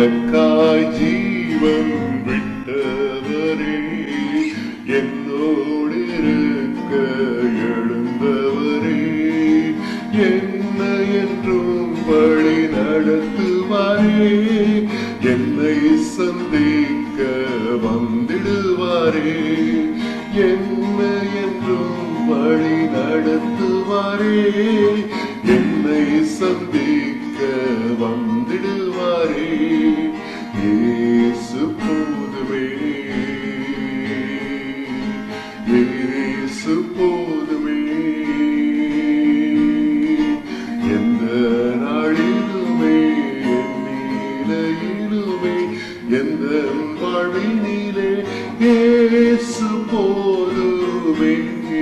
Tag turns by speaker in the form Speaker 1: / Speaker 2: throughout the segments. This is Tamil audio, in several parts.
Speaker 1: எனக்காய் ஜீவன் விட்டவரே, என்னோடு இருக்க எழுந்தவரே, என்னை என்றும் வழி நடத்துவாரே, என்னை சந்திக்க வந்திடுவாரே, என்னை என்றும் வழி நடத்துவாரே, என்னை சந்திக்க வந்திடுவாரே. இயேசு போதுமே, இயேசு போதுமே, எந்த நாளிலுமே நீலையிலுமே எந்த வாழ்வினிலே இயேசு போதுமே.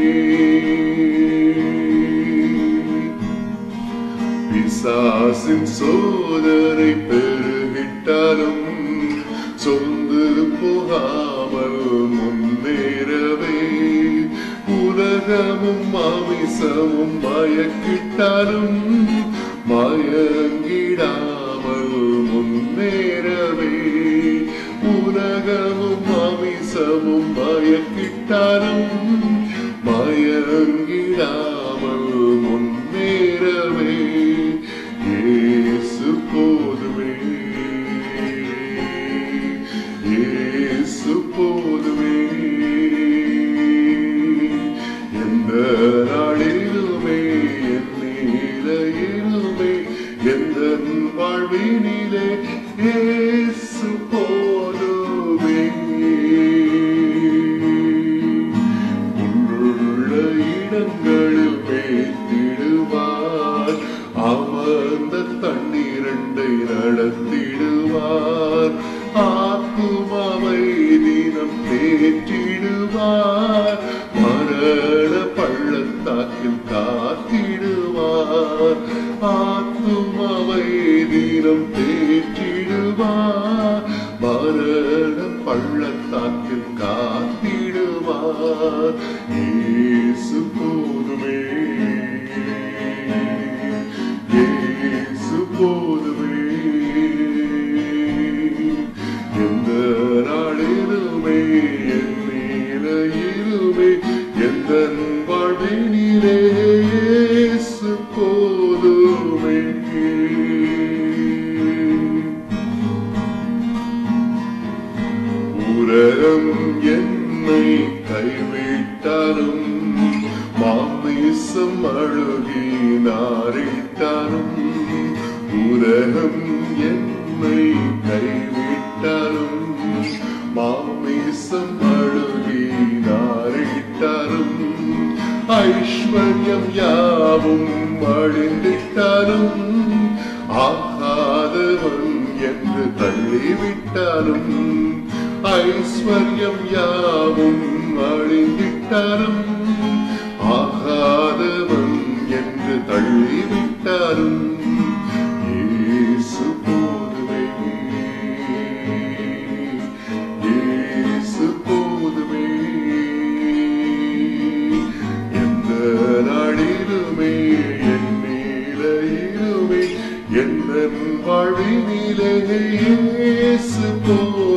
Speaker 1: பிசாசின் சோதனை பெருகிட்டாலும் சொந்து போகாமல் முன்னேறவே, உலகமும் மாமிசமும் மயக்கிட்டாலும் மயங்கிடாமல் முன்னேறவே, உலகமும் மாமிசமும் மயக்கிட்டாலும் மயங்கிடாமல் முன்னேறவே. இயேசு போதுமே, இயேசு போதுமே, எந்த நாளிலுமே என் நிலையிலுமே எந்த வாழ்வினிலே இயேசு போதுமே. உள்ளுள்ள இடங்களில் மேய்த்திடுவார், அமர்ந்த தண்ணீரண்டை நடத்திடுவார், ஆத்துமாவை தினம் தேற்றிடுவார், மரண பள்ளத்தாக்கில் காத்திடுவார், ஆத்துமாவை தினம் தேற்றிடுவார், மரண பள்ளத்தாக்கில் காத்திடுவார். இயேசு போதுமே, இயேசு போதுமே, எந்த நாளிலுமே என் நிலையிலுமே எந்த வாழ்வினிலே இயேசு போதுமே. உலகம் என்னை கைவிட்டாலும் மாமிசம் அழுகி நாரிட்டாலும், உலகம் என்னை கைவிட்டாலும் மாமிசம் அழுகி நாரிட்டாலும், ஐஸ்வர்யம் யாவும் அழிந்திட்டாலும், ஆகாதவன் என்று தள்ளிவிட்டாலும், ஐஸ்வர்யம் யாவும் அழிந்திட்டாலும், ஆகாதவன் என்று தள்ளிவிட்டாலும், இயேசு போதுமே, இயேசு போதுமே, எந்த நாளிலுமே என் நிலையிலுமே எந்த வாழ்வினிலே இயேசு போதுமே.